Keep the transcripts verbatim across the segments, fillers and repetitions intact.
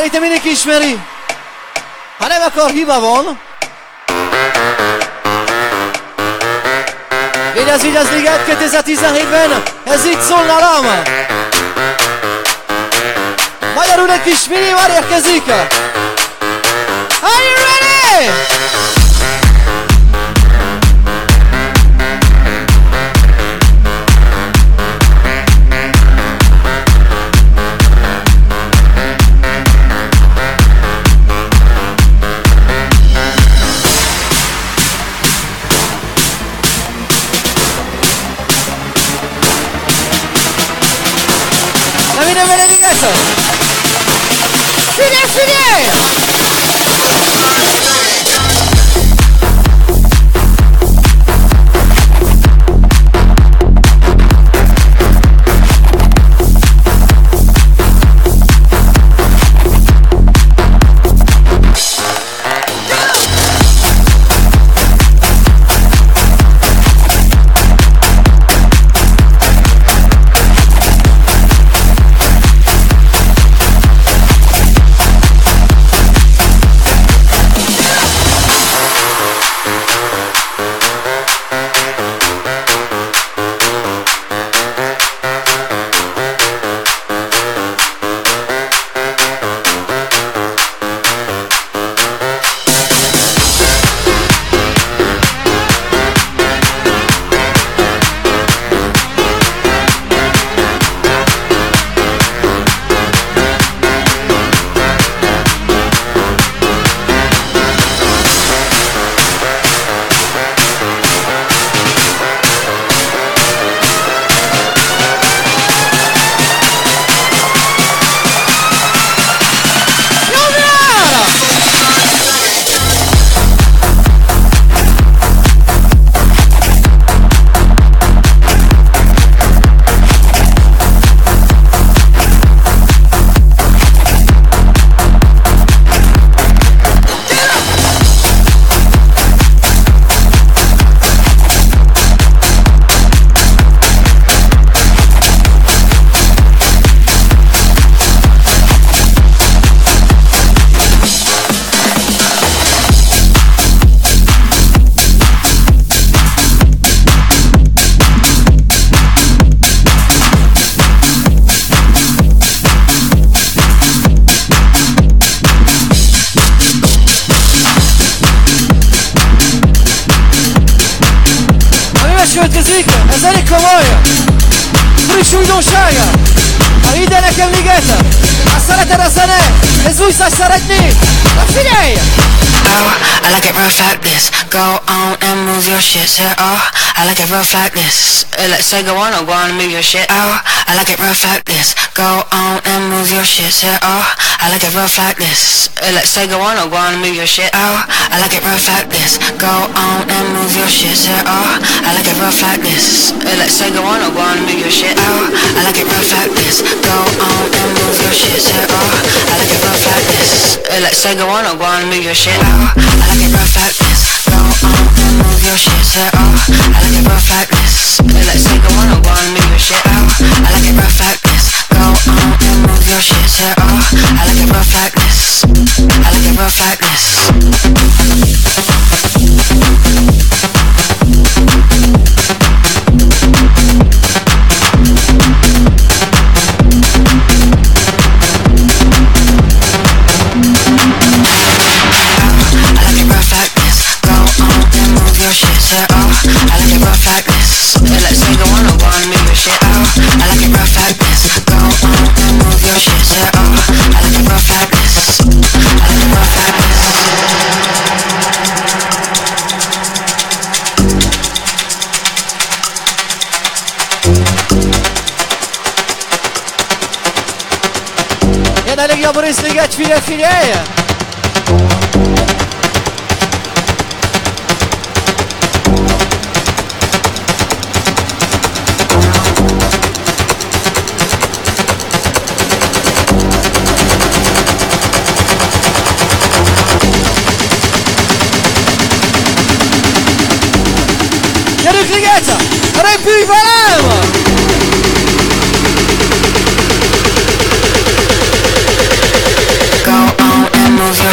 Szerintem mindenki ismeri. Ha nem, akkor hiba van. Vigyázz, vigyázz, Liget, kétezer-tizenhétben ez itt szól nálam. Magyarul egy kis mini már érkezik. Are you ready? Viene, viene, viene eso. Sigue, sigue. Ez elég komoly! Friss újdonsága! Ha ide nekem Ligeta! Ha szereted a zene, ez újszás szeretnék! Na figyelj! Oh, I like it rough like this. Go on and move your shit. Say, oh, I like it rough like this. Uh, let's say go on and go on and move your shit. Oh, I like it rough like this. Go on and move your shit. Say, oh, I like it rough like this. Uh, let's say go on and go on and move your shit. Oh, I like it rough like this. Go on and move your shit. Say, oh, I like it rough like this. Uh, let's say go on and go on and move your shit. Oh, I like it rough like this. Go on and move your shit. Say, oh, I like it rough like this. Uh, let's say go on and go on and move your shit. Oh, I like it rough like this. Go on and move your shit. Say, oh, I like it rough like this. Uh, let's say go on and go on and move your shit. Oh, I like it rough like this. Go on and move your shit. Say, oh, I like it rough like this. I like it rough like this. Say, oh, I like it rough like this. Let's say go on and go on and move your shit. Oh, I like it rough like this. Go on and move your shit. Say, oh, I like it rough like this. I like it rough like this. Jön a legjobb részliget, figyelj, figyelj! Gyerünk Ligeta! Repülj velem! Go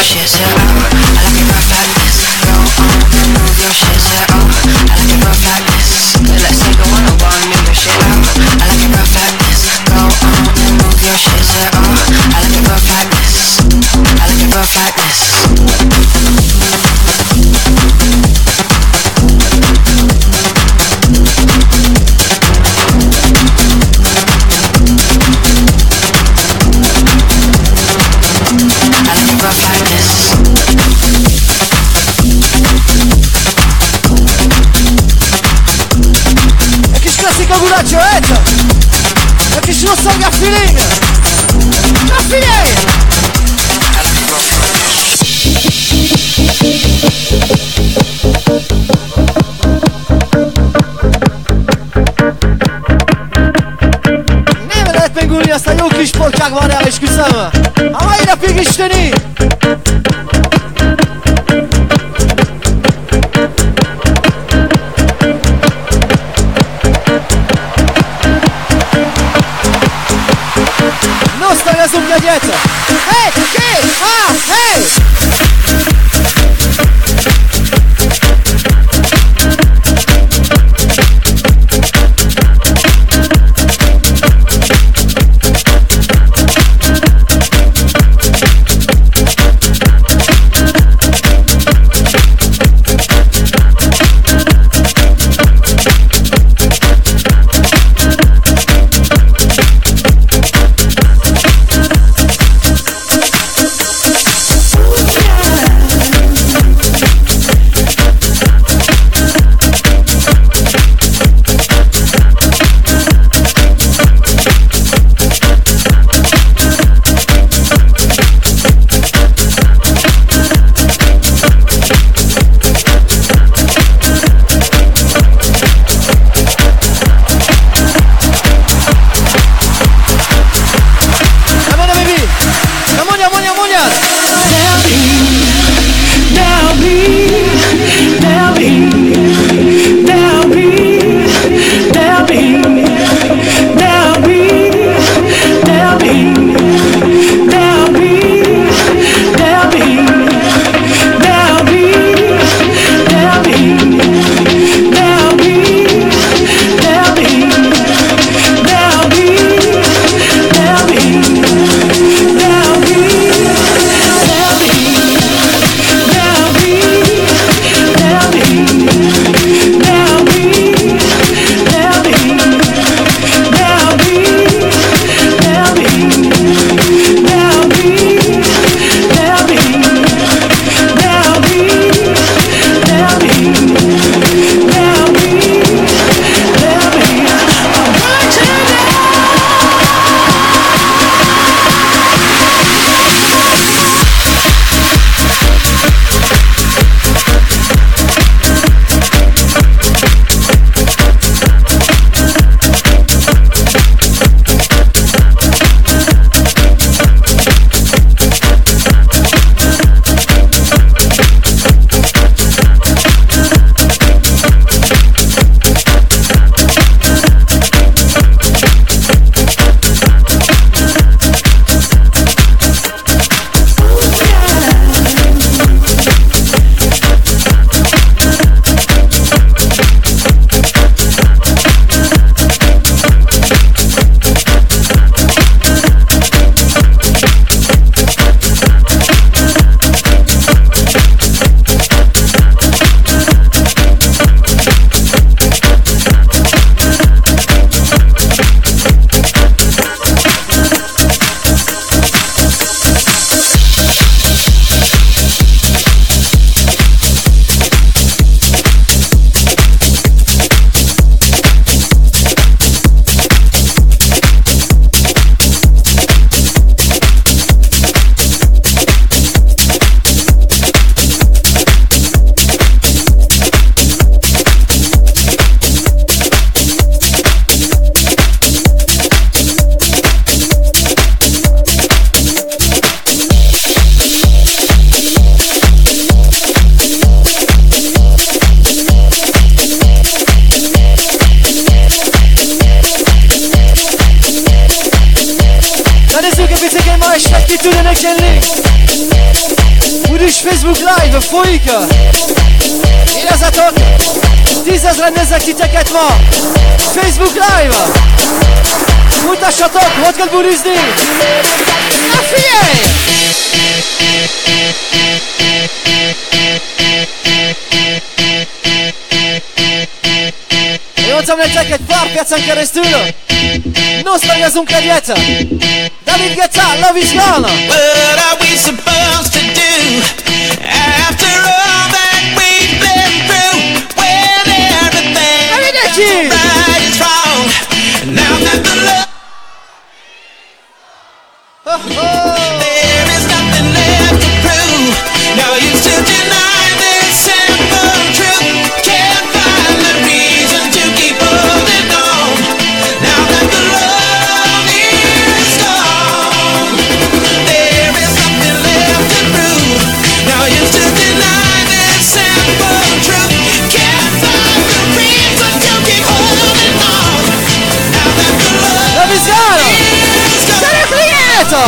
shit, say oh, I like it rough like this. Go on and move your shit, say oh, I like it rough like this. Let's say go on and go on and move your shit, oh, I like it rough like this. Go on and move your shit, say oh, I like it rough like this. I like it rough like this. Góra Joeta, jakiś rozsąga feeling. Na chwilę! Nem lehet megülni azt a jó kis portyák van rá, és küszöm. A mai napig isteni! Rozum dla dziecka. Hej, hej, a, hej! Facebook Live folyik! Érezzetek! Tízezren nézzek titeket ma! Facebook Live! Mutassatok, hogy kell bulizni! Na figyelj! Én mondtam nektek egy pár percen keresztül! Nostalgiazunk egyet! David Guetta, Love is Gone! What are we supposed to do after all that we've been through? When everything right is wrong, and now that the love there is nothing left to prove. No use to deny this simple truth. Can't find the reason to keep holding on. Now that the love is gone, there is nothing left to prove. No use to deny this simple truth. Can't find the reason to keep holding on. Now that the love, love is gone. Is gone. Sarà cliente!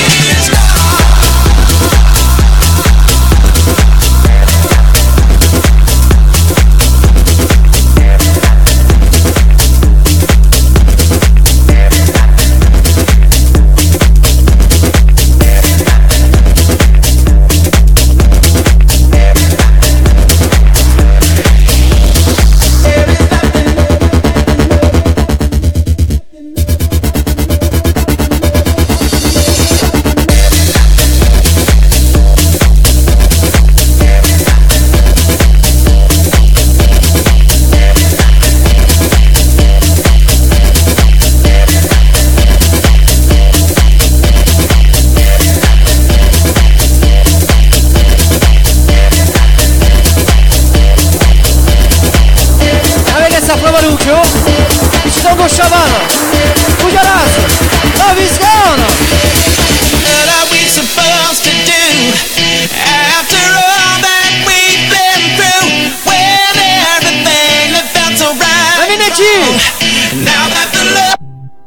Jó? Kicsit hangosabban! Ugyanaz! Love is gone! What are we supposed to do after all that we've been through? When everything that felt so right Nem mindenki! now that the love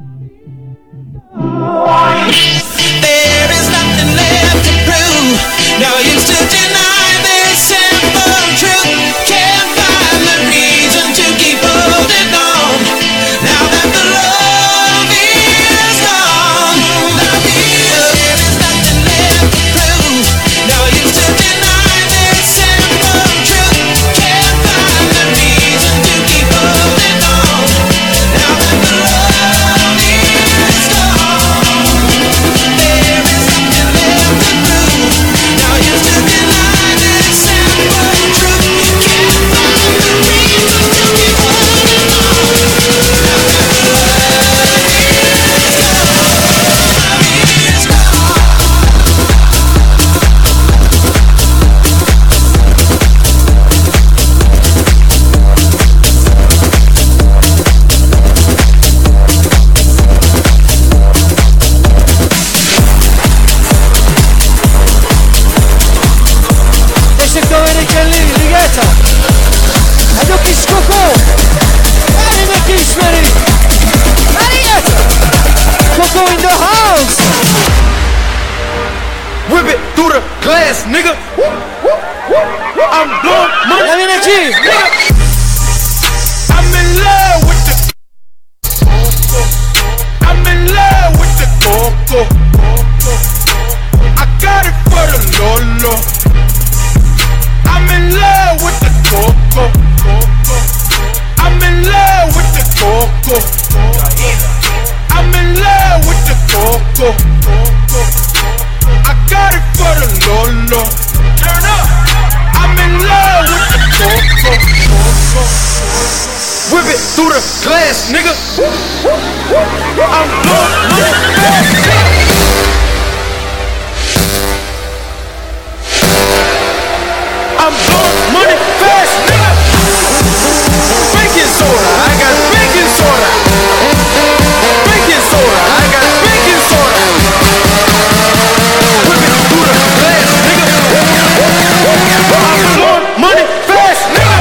there is nothing left to prove. No use to deny this simple truth. Can't find the reason to keep holding on. Now that the love is gone, there is nothing left to prove. No use to deny this simple truth. Can't find the reason to keep holding on. Now that the love is gone, there is nothing left to prove. No use to deny this simple truth. Can't find the reason to keep holding on. Now that the love is gone, is gone. Tessék tovább kelni, Ligeta! Egy a kis kokó! Várj, meg ismeri! Ligeta! Kokó in the house! Whip it through the glass, nigga. I'm blowing money. Nem mindenki! I'm in love with the I'm in love with the coco. I got it for the Lolo. I'm in love with the coco. I'm in love with the coco. I'm in love with the coco. I got it for the Lolo. Turn up. I'm in love with the coco. Whip it through the glass, nigga. I'm blowing money. I'm blowing money fast, nigga. Baking soda, I got baking soda. Baking soda, I got baking soda. Whip it through the glass, nigga. I'm blowing money fast, nigga.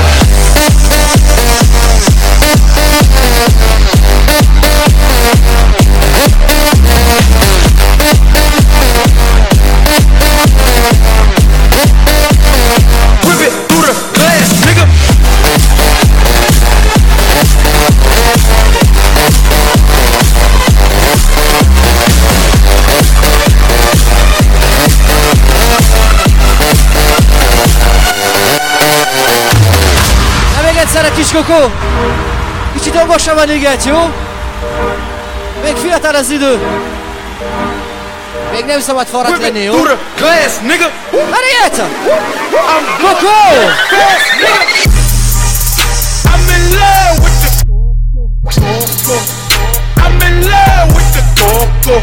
Gyere kis kokó! Kicsit hangosabban üget, jó? Még fiatal az idő! Még nem szabad faradt lenni, jó? Class, nigga! Marietta! Kokó! I'm in love with the coco. I'm in love with the coco.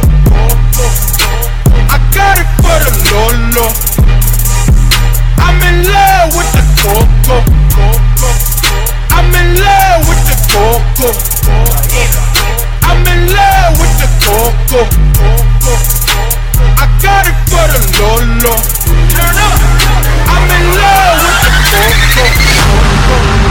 I got it for the Lolo. I'm in love with the coco. I'm in love with the coco. I'm in love with the coco. I got it for the Lolo. Turn up. I'm in love with the coco.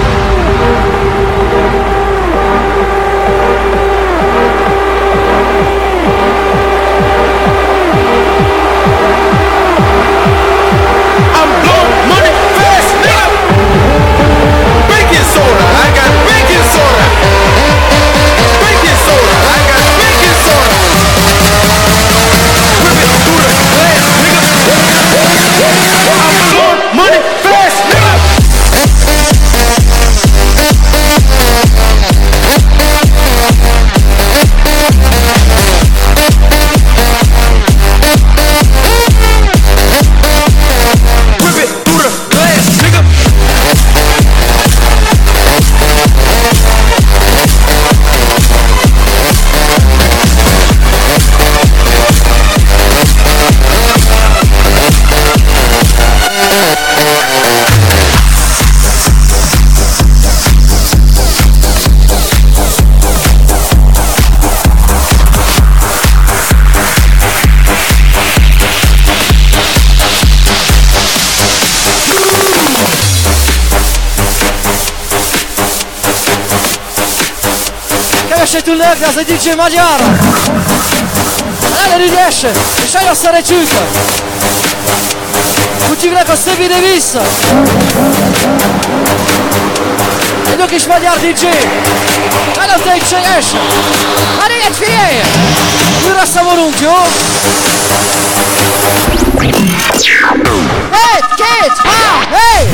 I'm blowing money fast, nigga. Baking soda, I got baking soda. Baking soda, I got baking soda. Whip it through the glass, nigga. I'm blowing money fast, nigga. Keveset ülnek, de az egy dé dzsé magyar! Nagyon ügyesen, és nagyon szeretjük őket! Úgy hívják a Stevie ide vissza! Egy kis magyar dé dzsé! Nagyon tehetségesen! Hát ilyet figyelj! Újra szomorunk, jó? Egy, két, há, hey!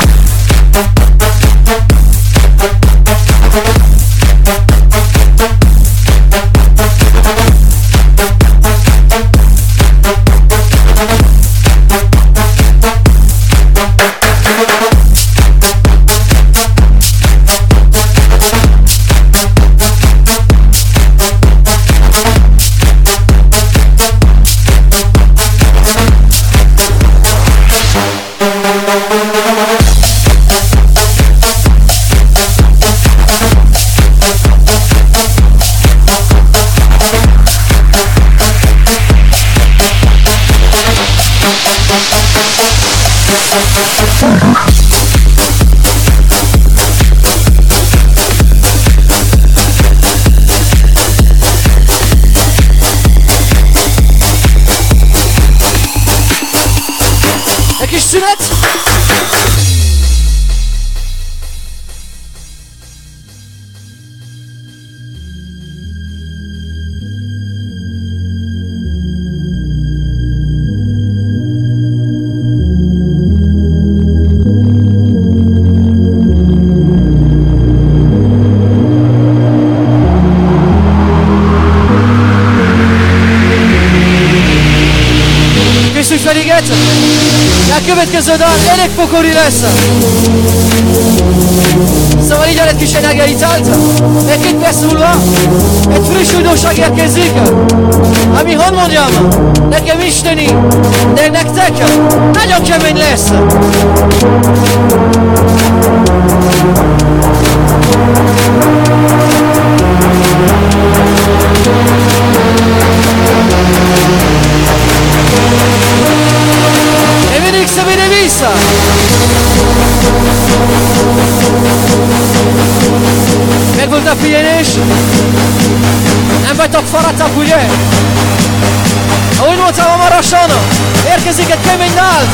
Egy kis szünet! Készülj fel, Iget! A következő dal elég pokoli lesz! Szóval így egy kis energiaitált, egy két perc múlva egy friss újdonság érkezik, ami, hogy mondjam, nekem isteni, de nektek nagyon kemény lesz! E mindig se vede vissza! Megvolt a pihenés? Nem vagytok faradtak, ugye? Ahogy mondtam hamarosan, érkezik egy kemény dalt!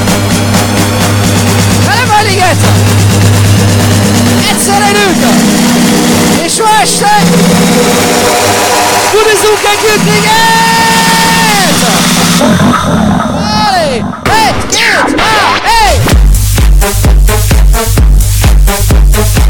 De nem eléget! Egyszer előtt! És ma este tudizunk együtt Iget! Allez! Egy, két, há, hey!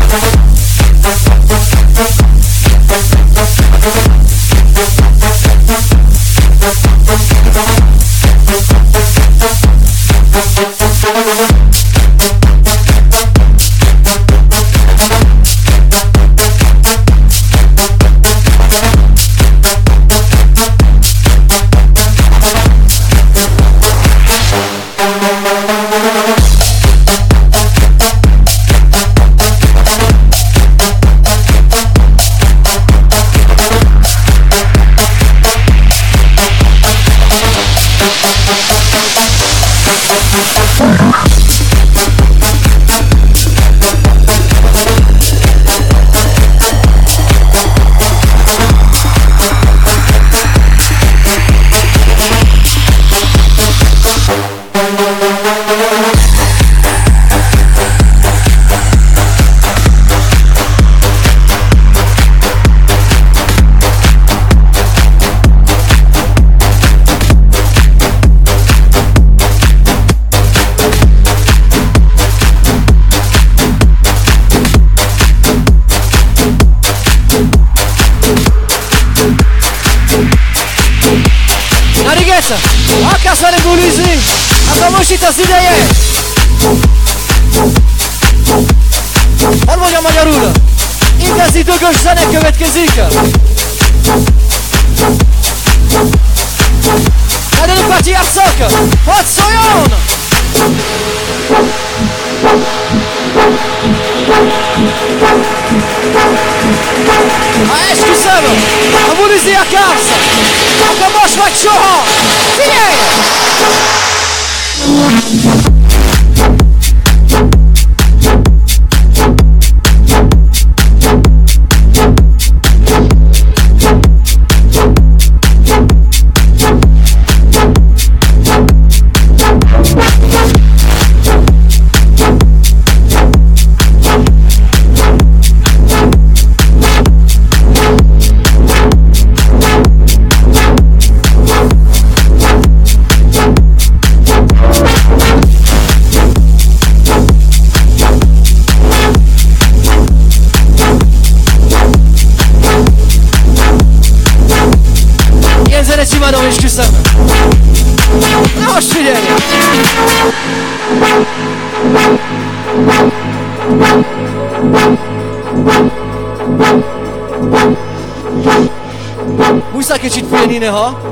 Na most itt az ideje! Hadd mondjam magyarul! Igazi dögös zene következik! Elő Peti játszak! Hadd szóljon! Ha esküszöm, a bulizni akarsz, akkor most vagy soha! Figyelj! Csimadom és küszöm. Na most figyelj! Muszáj kicsit félni néha.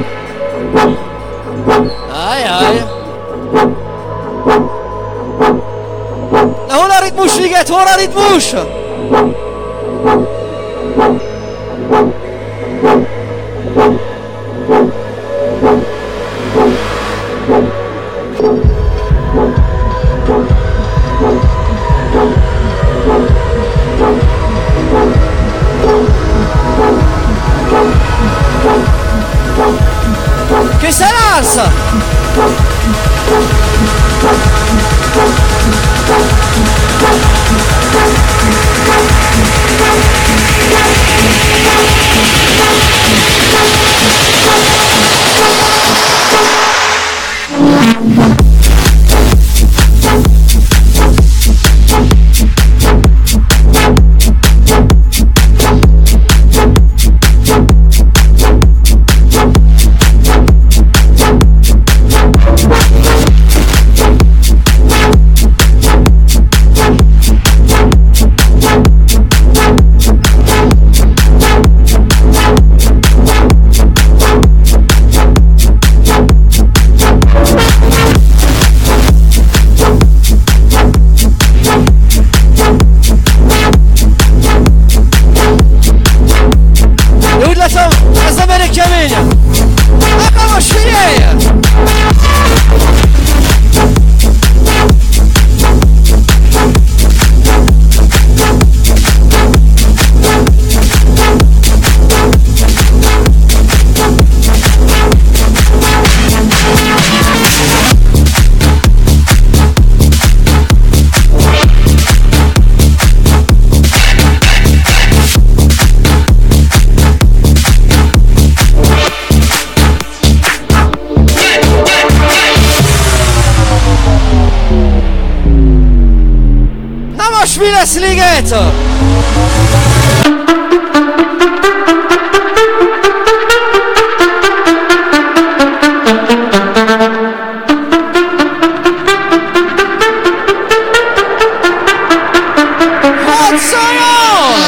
Ajaj. Na hol a ritmus, Liget? Hol a ritmus? Che se l'alza! Mi lesz, Liget? Hadd szóljon!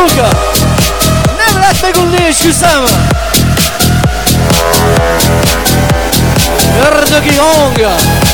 Luca. Nem lett megulni és küszöm. Ördögi hangja.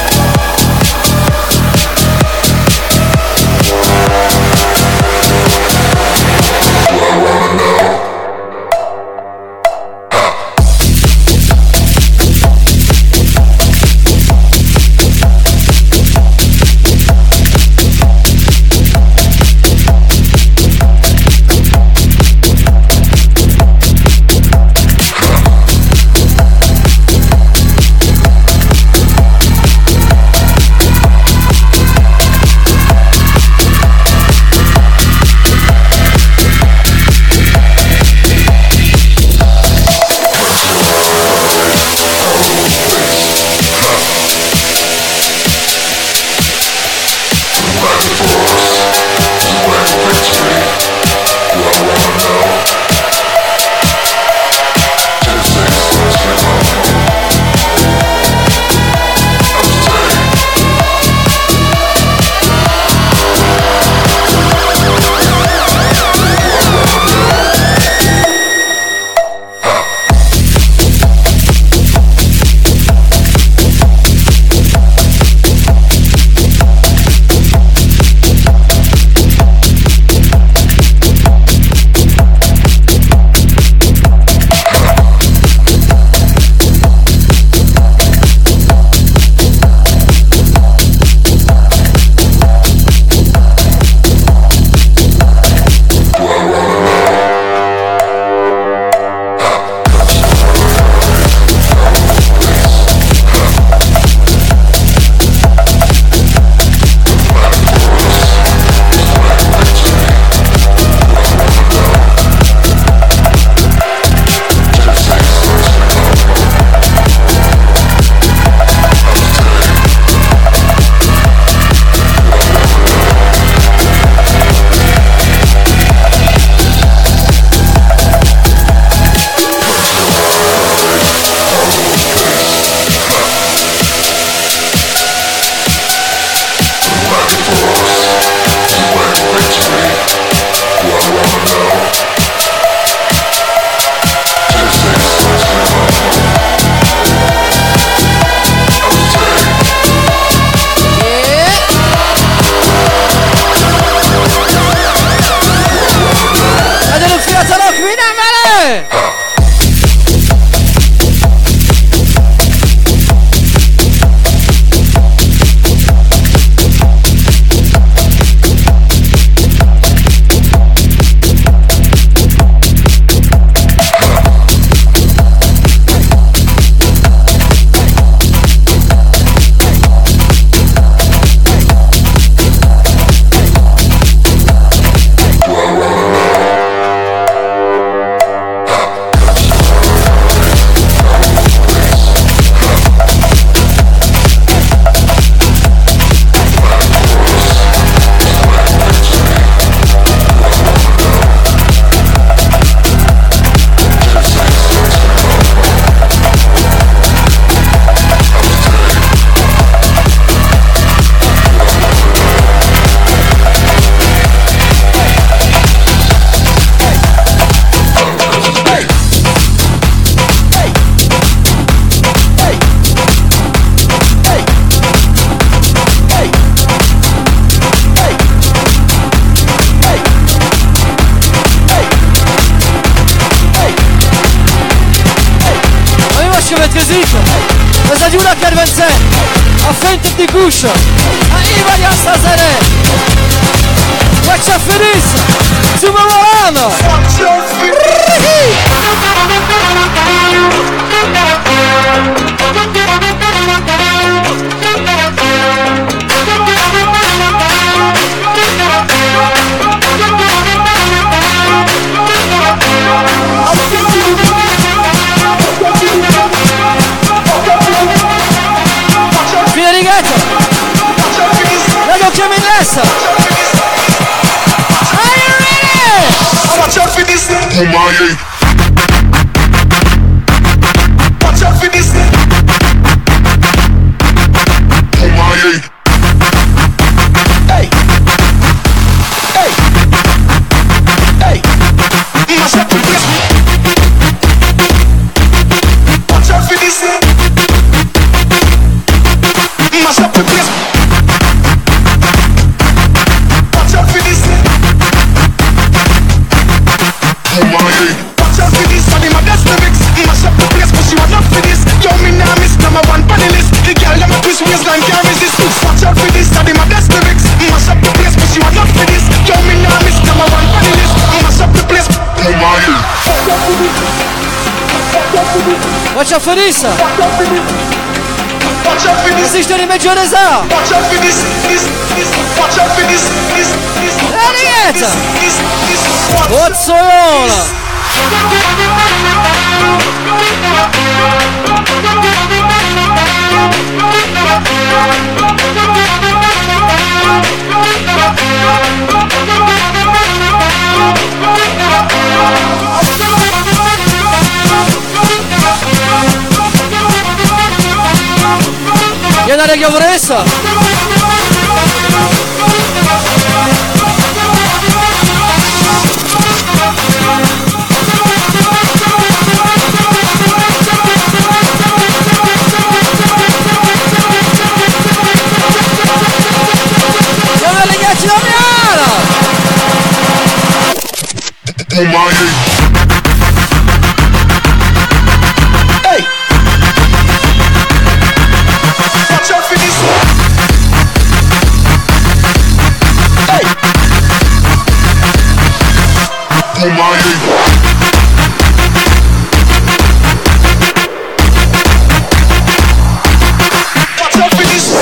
Zadziula Kervence, a fenti guscio, a Ivania Sazere, Faccia Feliz, Zuma Volano. Fine righetto, la chiami in lessa. Are you ready? Watch out for this. Oh my. Watch out for this. Oh my. Hey. Hey. Hey. faccia ferissa. Watch out for this. Watch out for this. Esiste di Meggioresa. Watch out for this. This. This. Watch out for this. This. This. La ragazza. This. This. Watch Pozzola. Viene la Chiavoressa. Viene le ghiacci da Miara. Hey. Watch out for this. Hey. Watch out for this.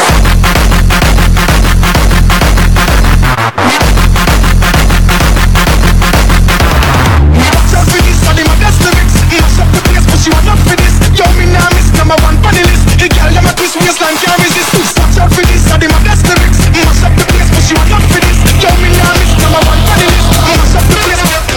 Watch out for this. All them a bless lyrics. Mash up the place, but you are not for this. Yo, me nah miss number one on the list. The girl them a twist waistline can't resist. Watch out for this. All them a bless lyrics. Mash up the place, but you are not for this. Yo, me nah miss number one on the list. Mash up the place.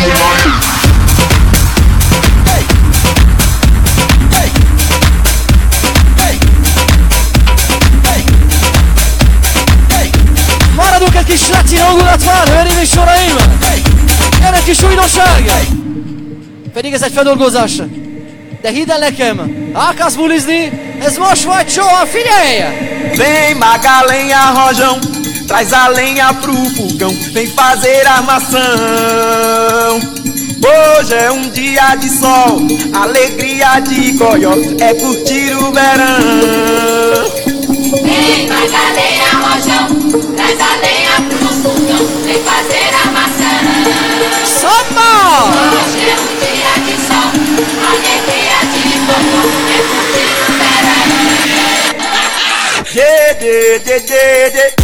Hey. Hey. Hey. Hey. Hey. Mara duke kishlatzi inauguratvar, verimi shoraim. Erre kisújno sárga. Pedig ez egy feldolgozás. De hidd el nekem, elkezd bulizni, ez most vagy soha, figyelj! Vem Magalenha Rojão, traz a lenha pro fogão, vem fazer armação. Hoje é um dia de sol, alegria de goió, é curtir o verão. Vem Magalenha Rojão, traz a lenha pro fogão, vem fazer a maçã. Samba! Hoje é um dia de sol, alegria de goió, é curtir o verão. Dê, dê, dê, dê, dê.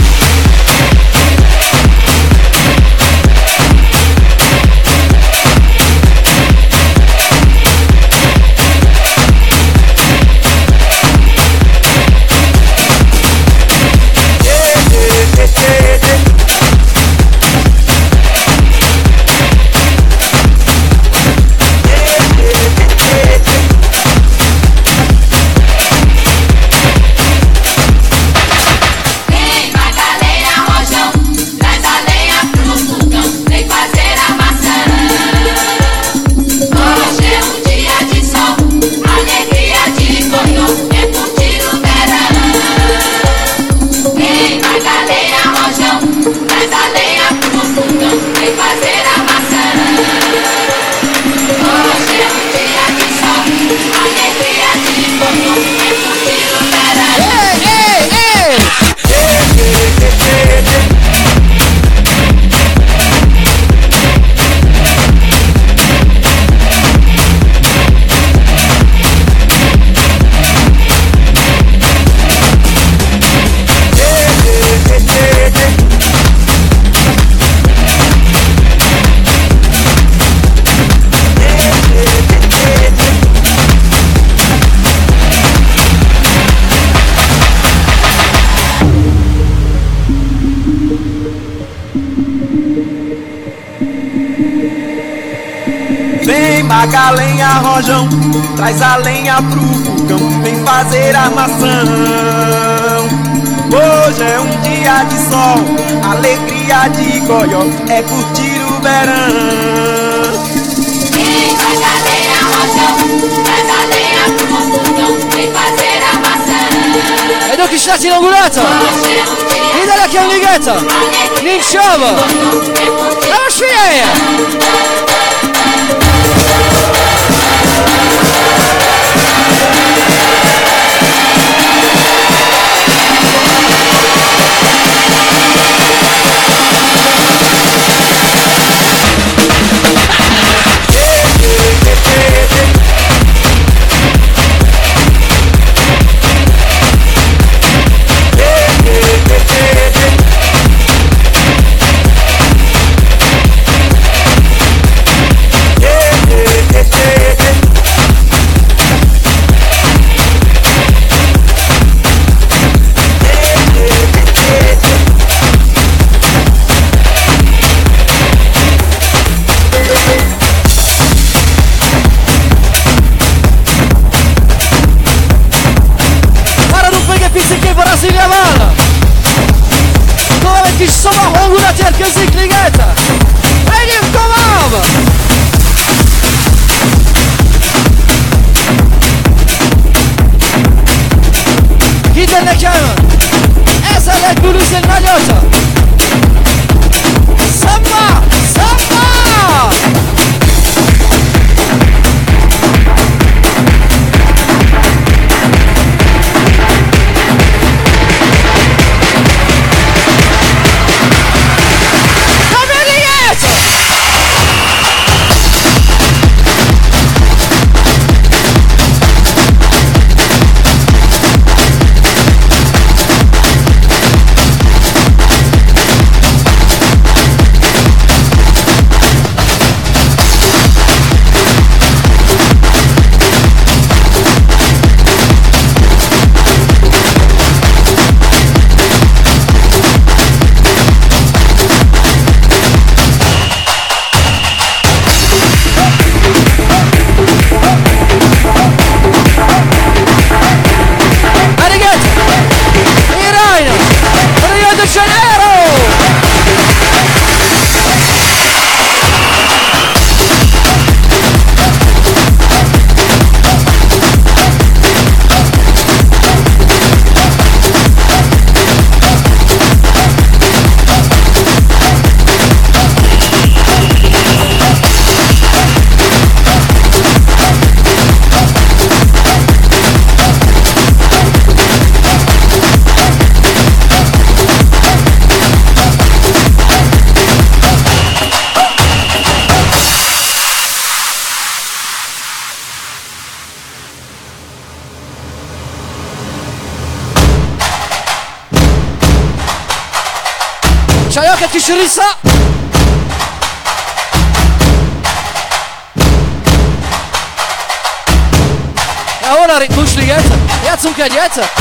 Vem Magalenha Rojão, traz a lenha pro fogão, vem fazer a maçã. Hoje é um dia de sol, alegria de goió, é curtir o verão. Vem Magalenha Rojão, traz a lenha pro fogão, vem fazer a maçã. Hoje é um dia de sol, alegria de goió, é curtir o verão. Ei, ei, ei! Vem Magalenha Rojão, traz a lenha pro fogão, vem fazer armação. Hoje é um dia de sol, alegria de goió, é curtir o verão. Vem Magalenha Rojão, traz a lenha pro fogão, vem fazer a maçã. E do kishlatzi inaugurata! Hoje é um dia Hidd el nekem ligeta! Nincs sava! Na most figyelj! kis szoba hangulat érkezik, Ligeta! Menjünk tovább! Hidd el nekem! Ezzel lehet bűnözni nagyot! Samba! Samba! Csajok, egy kis risza! Ja, hol a ritmus, Liget? Játszunk egyet?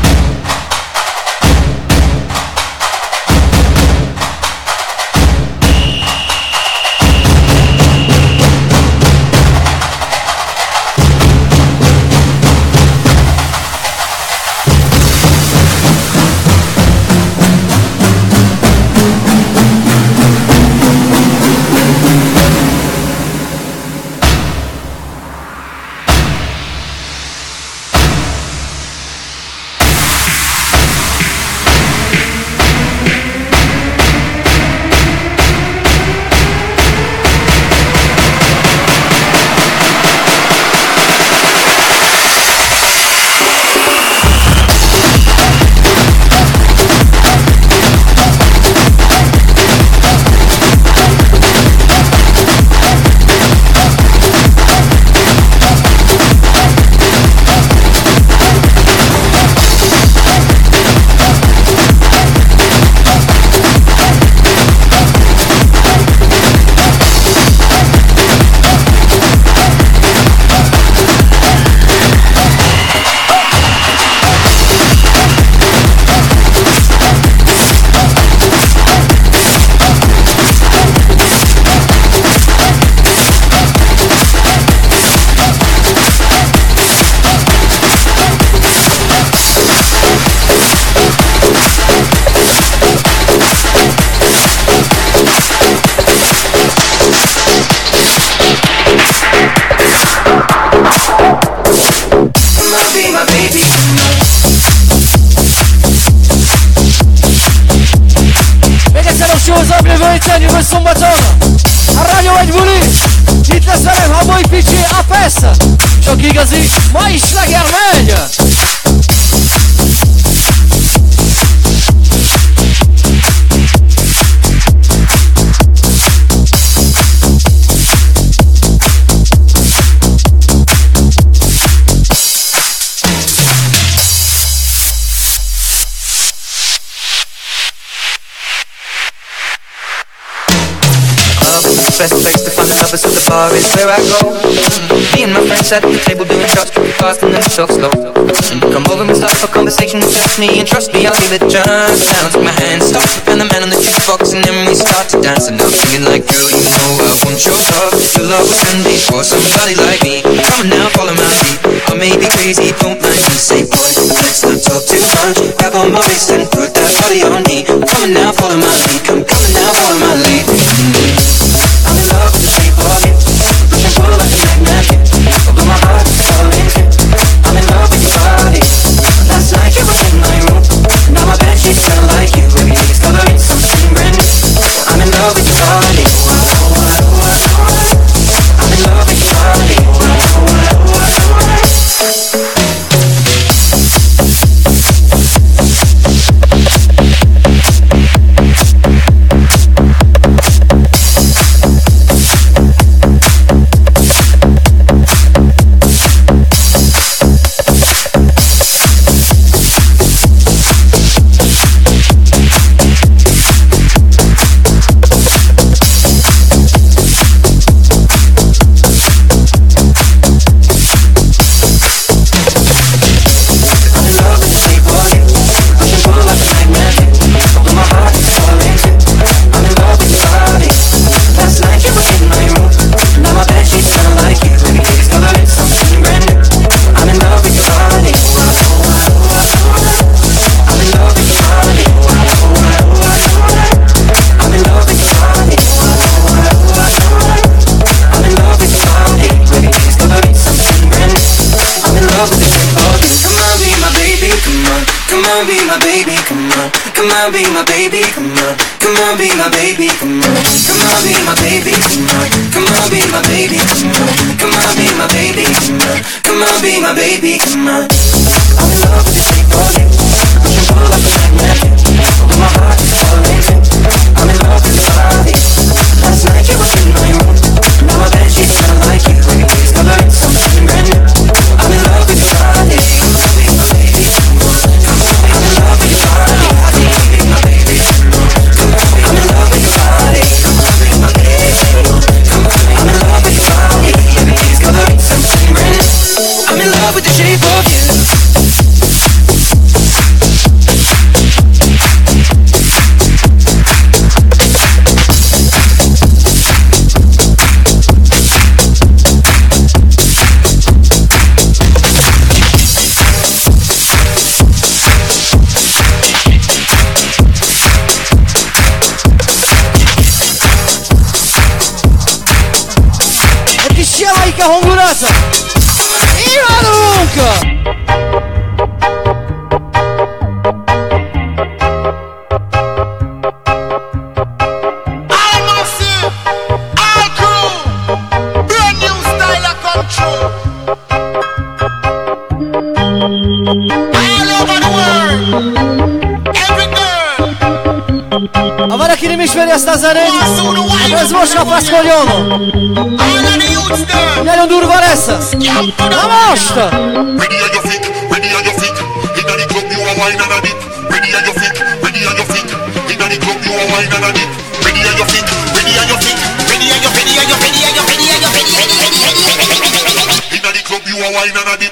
Jövő szombaton a Rádió egy buli. Itt lesz velem Haboly Picsi, a persze. Sok igazi, ma is sláger megy. Best place to find the lovers, so the bar is where I go. Me and my friends sat at the table doing shots, drinking fast and then we talk slow. And you come over and start a conversation with just me, and trust me, I'll give it a chance. Now take my hand, stop, and the man on the jukebox, and then we start to dance. And I'm singing like, girl, you know I want your love. Your love was handmade for somebody like me. Come on now, follow my lead. I may be crazy, don't mind me. Say, boy, let's not talk too much. Grab on my waist and put that body on me. Coming now, follow my lead. Come coming now, follow my lead. I'm in love with the shape of you. Push and pull like a magnet. Although my heart is falling too. I'm in love with your body. Last night you were in my room. Now my bed sheets smell like you. Every day discovering something brand new. I'm in love with your body. I'm in love with your body. Come on, be my baby, come on. Come on, be my baby, come on. Come on, be my baby, come on. Come on, be my baby, come on. Come on, be my baby, come on. Come on, be my baby, come on. I'm in love with the shape of you. Push and pull like a magnet. Although my heart is falling too. I'm in love with your body. Last night you were in my room. Now my bed sheets smell like you. Every day discovering something brand new. I'm in love with your body. Come on, be my baby, come on. Come on, I'm in love with your body. With the shape of you. E chi sia laica hongurasa? Avara chi rimiscere a Stazarelli, a trasmoscia Pascogliano. Andiamo ad Urvaressa, la mostra! Ready on your feet, ready on your feet. Inna the club you a wine and a dip. Ready on your feet, ready on your feet. Inna the club you a wine and a dip. Ready on your feet, ready on your feet. Ready on your, ready on your, ready on your, ready on your, ready, ready, ready, ready, ready, ready, ready. Inna the club you a wine and a dip.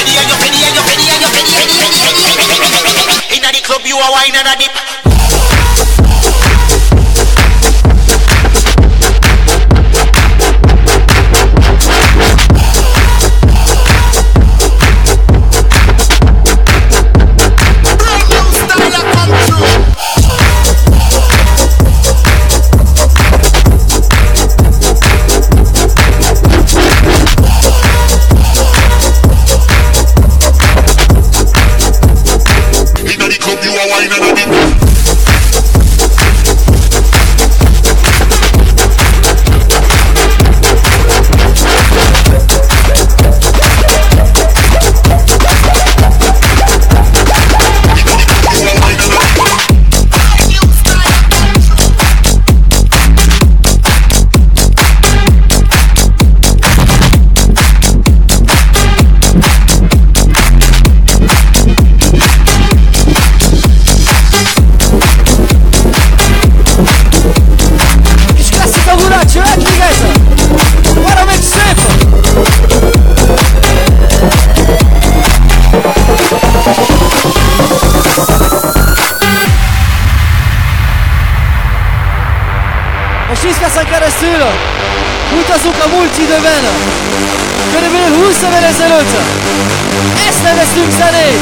You a wine and a dip. keresztül utazunk a múlt időben. Körülbelül húsz évvel ezelőtt ezt neveztünk zenét.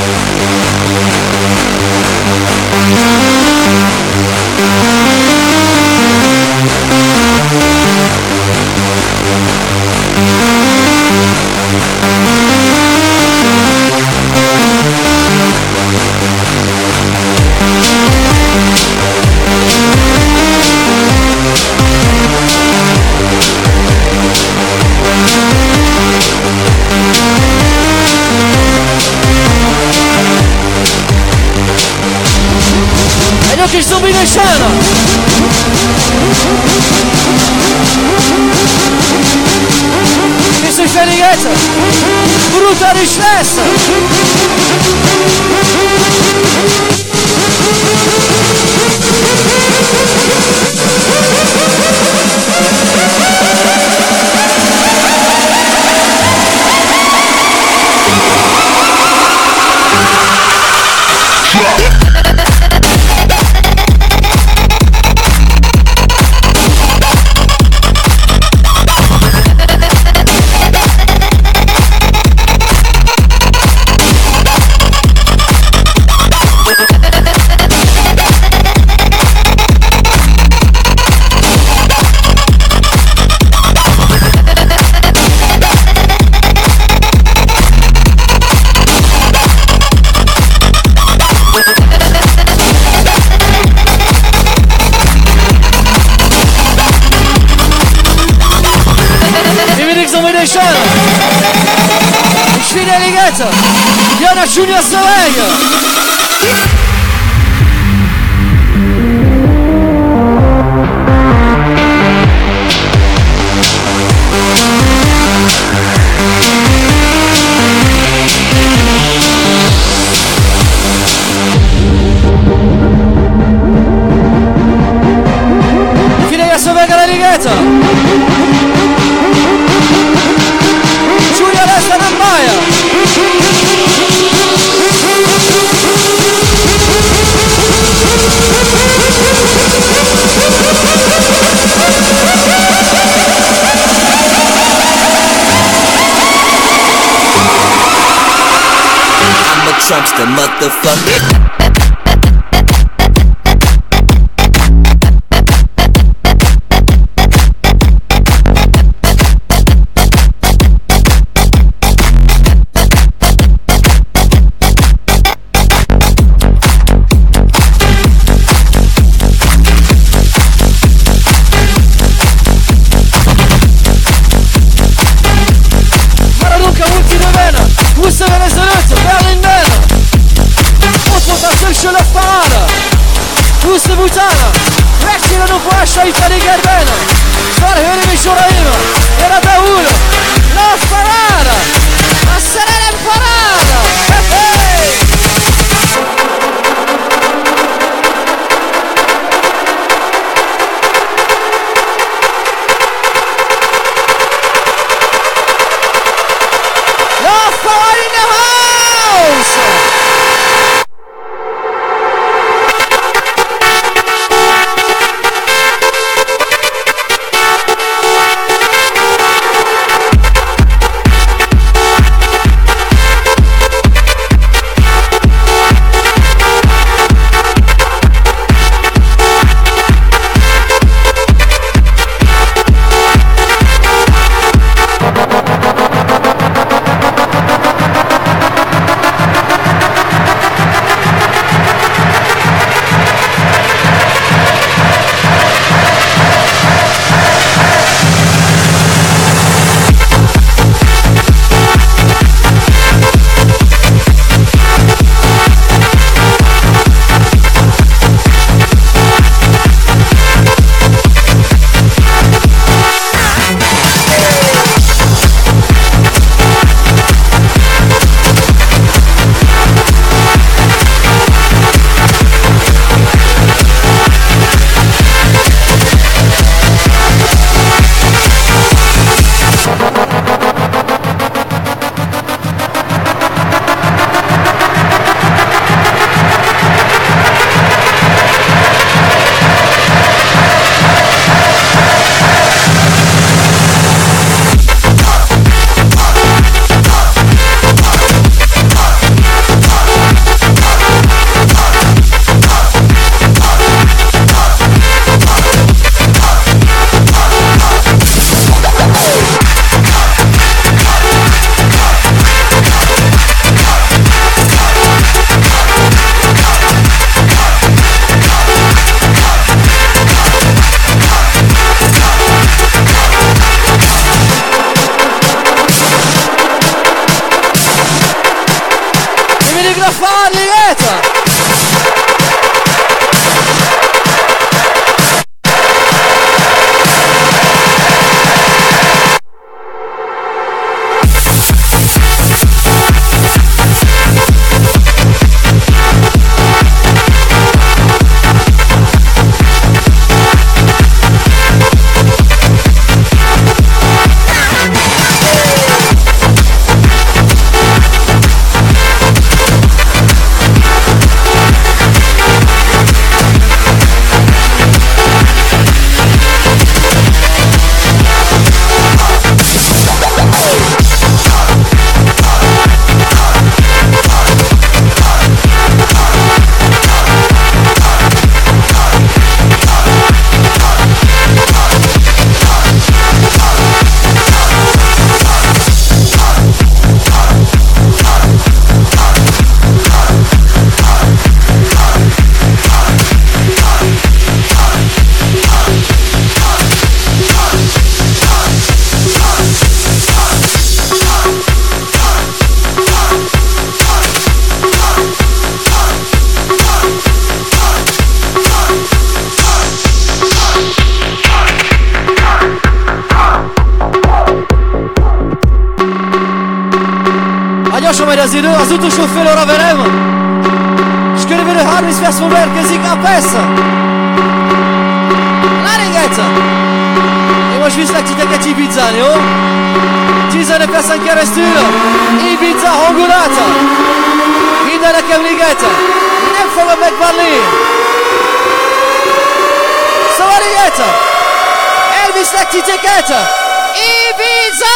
Egy kis zombi nősána! Készülj fel, Ligeta! Brutális lesz! És figyelj, Ligeta! Jön a csúnya szöveg! Figyelj a szöveggel, Ligeta! Csúnya lesz, de nem bája! I'm a Trumpster, motherfucker. Utána megcsillanunk másra itt a Nigerben. Szóval hölgyeim és uraim, jön a Beul, La Parada, a szerelem paráda! Hey! La Parada in the house! Lasciamo megy az idő, az utolsó fél óra velem. És körülbelül harminc perc múlva érkezik a persze. Láring egyszer. Én most viszlek titeket Ibizán, jó? tizenöt percen keresztül Ibiza hangulata. Minden nekem ligetet. Nem fogom megbánni. Szóval ligetet. Elviszlek titeket Ibiza!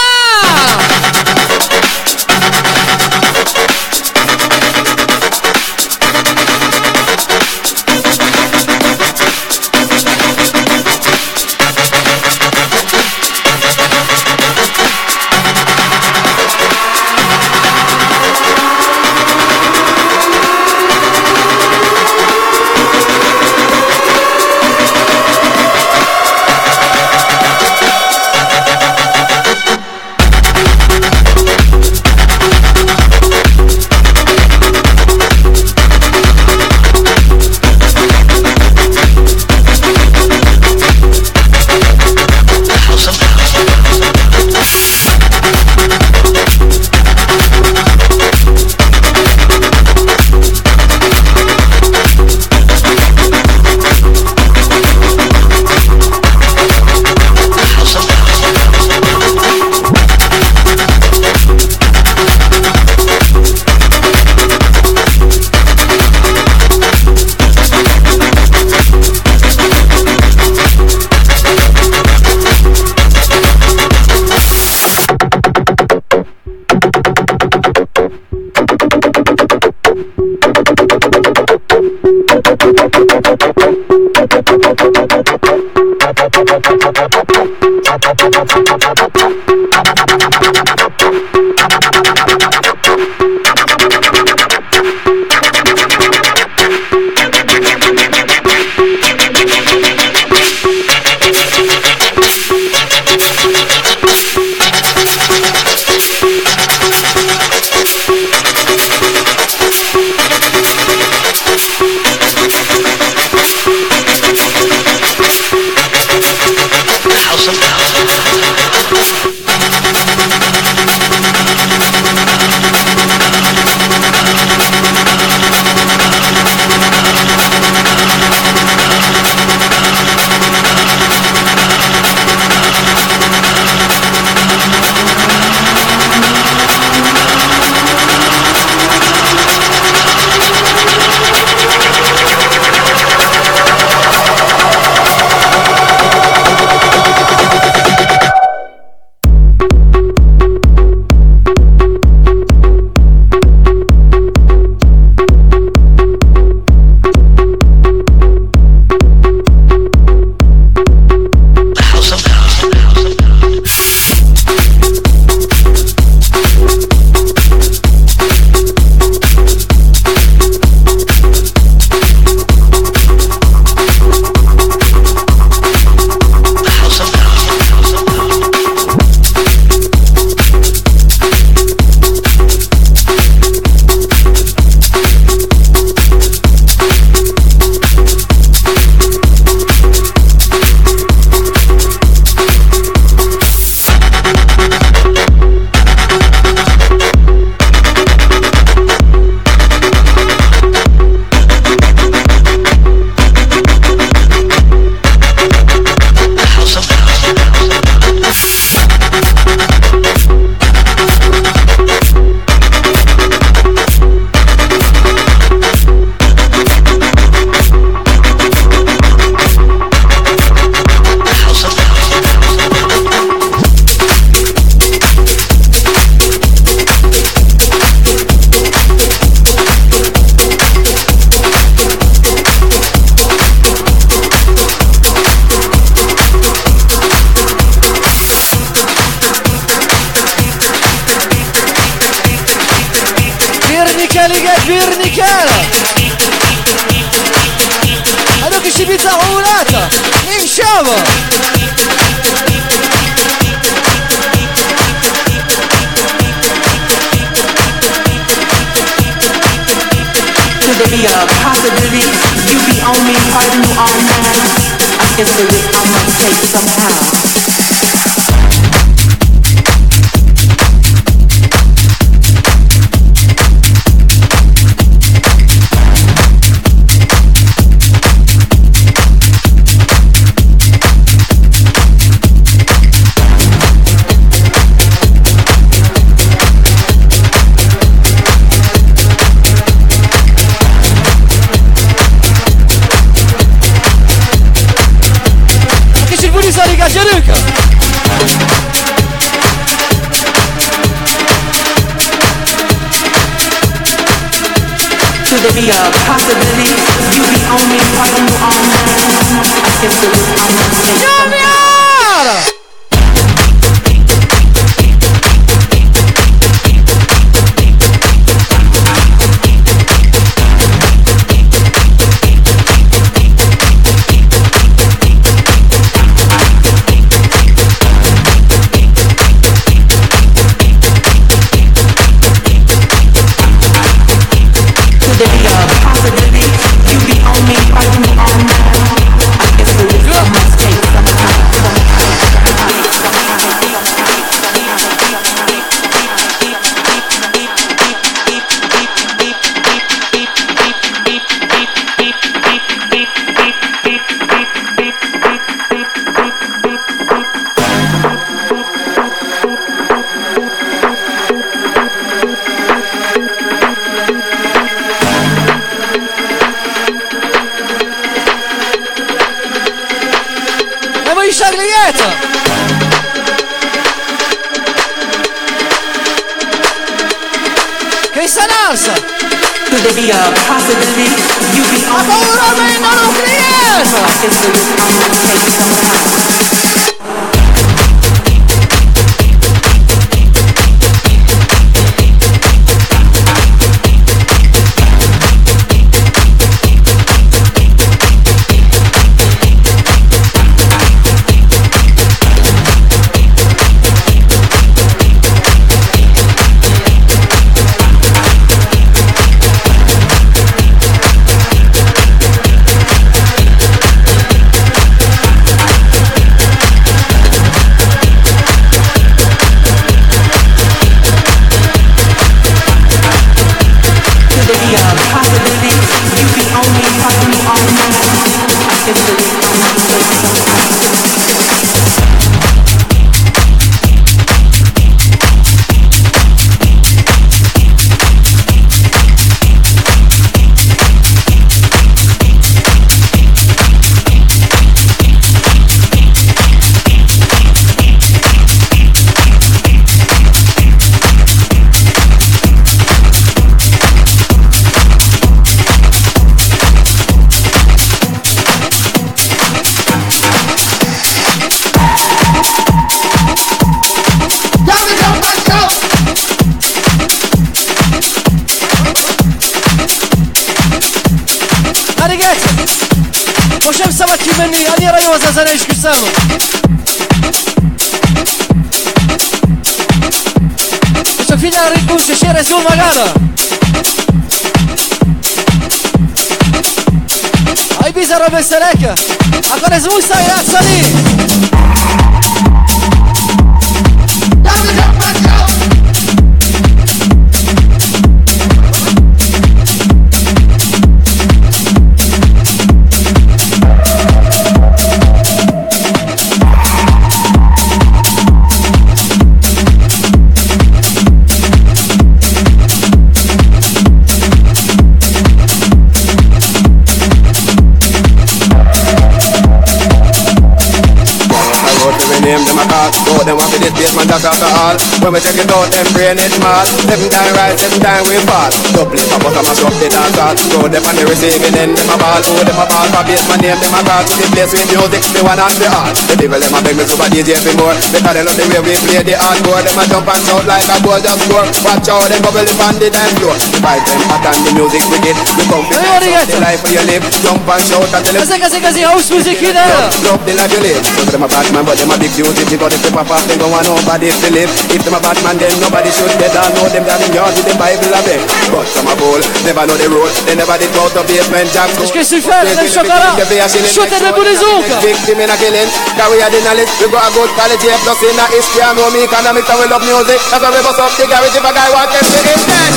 Bírni kell! Adok is Ibiza hangulata! Nincs sehova! Could there be a possibility you be on me, pardon you all night? I guess there is, I must take somehow. be a possibility? You be on me, fighting you all night. I guess the risk I must take sometimes. Could there be a possibility? You be on me, fighting you all night. I guess the risk I must take sometimes. مني أني رأي وزازنا إيش كسامة شوفينا ريكوش شير زوم مغانا هاي بيزا ربع السلاكة أكون زوم سايرات صلي name them a call. So them want to this basement that's after all. When we check it out, them brain is small. Seven time rise, seven time we fall. Double it, but I'm a shop the dance hall. So them on the receiving end, them a ball. So them a ball for basement name, them a call. To the place with music, the one and the all. The people them a beg me super D J for more. Because they love the way we play the hardcore. Them a jump and shout like a ball just score. Watch out, them bubble up on the dance floor. The vibe them hot and the music wicked. We come to the life for your live. Jump and shout and tell them. Cos'è che si così house music in there? Love the life you live. So them a bad man, but them a big duty. Because if they pop off, they go on nobody to live. If them a bad man, then nobody should get down. Know them down in yard with the Bible a beg. But some a bowl, never know the road. They never did go to basement jack. Qu'est-ce que tu fais? Lève chocolat. Shoot the boulezouka. Victim in a killing. Cause we are the knowledge. We go a good quality A plus in a history. And know me economics and we love music. That's why we bust up the garage if a guy want them to get dead.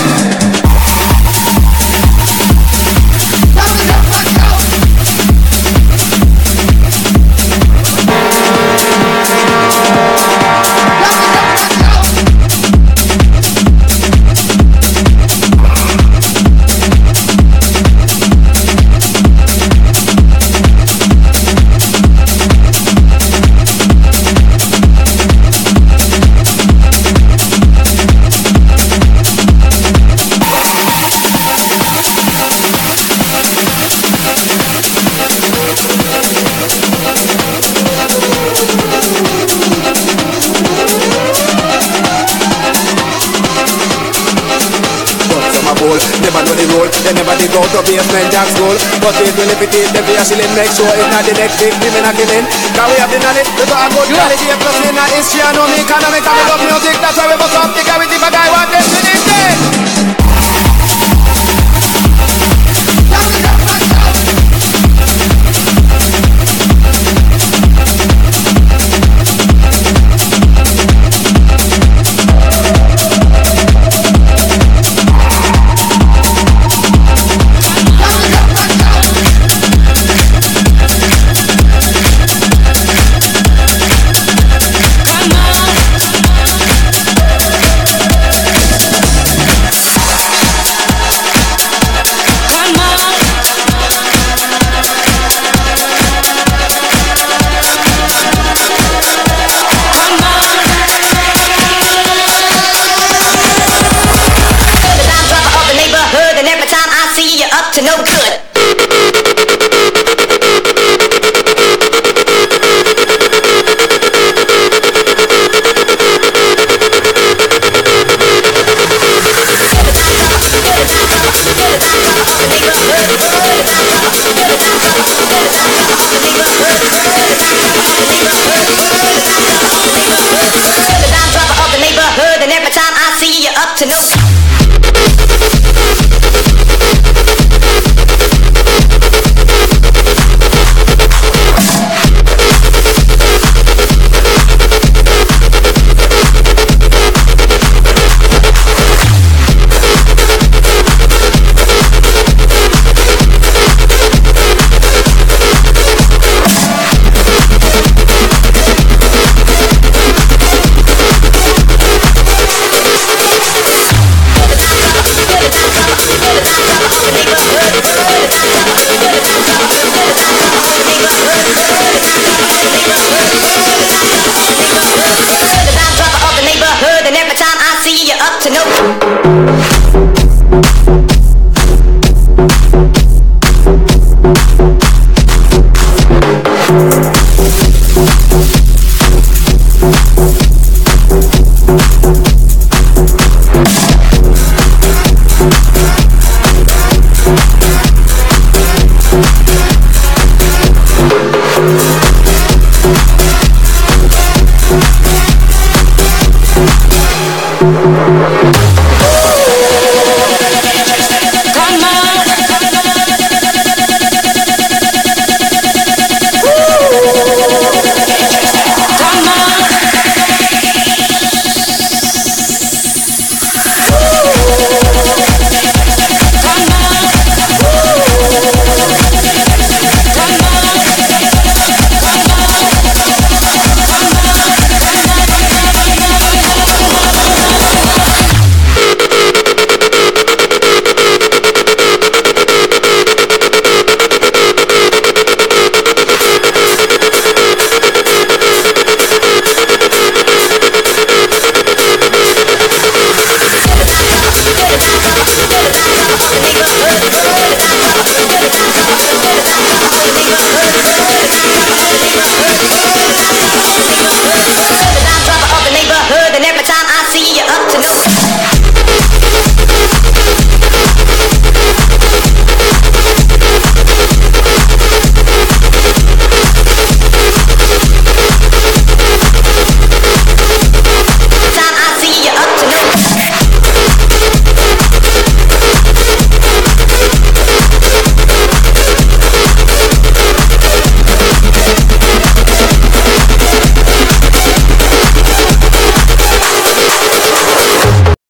Never know the rule, they never dig out of basement jack school. But it will if it is, they feel shilling, make sure it's not the next victim in a killing. Cause we have the knowledge, we got a good quality, a plus in our history and no economic, and we love music, that's why we must have the gravity for guy want them to this day. To no good. And every time I see you up to no good. Up to no